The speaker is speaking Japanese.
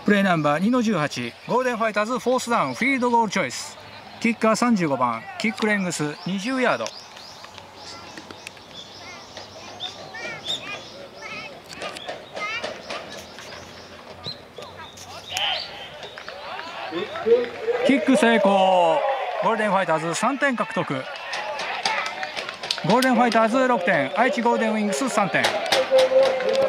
プレーナンバー2の18、ゴールデンファイターズフォースダウンフィールドゴールチョイス。キッカー35番、キックレングス20ヤード。キック成功。ゴールデンファイターズ3点獲得。ゴールデンファイターズ6点、愛知ゴールデンウィングス3点。